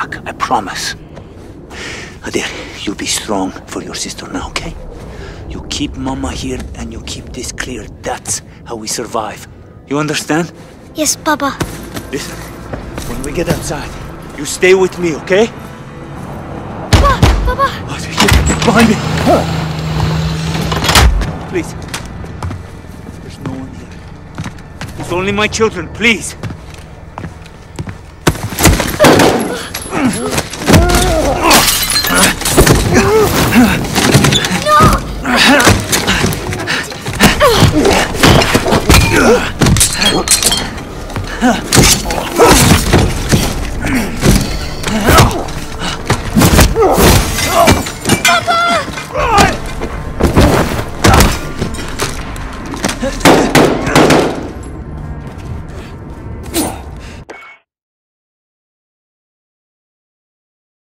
back, I promise. Adair, you be strong for your sister now, okay? You keep Mama here and you keep this clear. That's how we survive. You understand? Yes, Papa. Listen, when we get outside, you stay with me, okay? Papa! Oh, get behind me! Please. There's no one here. It's only my children, please.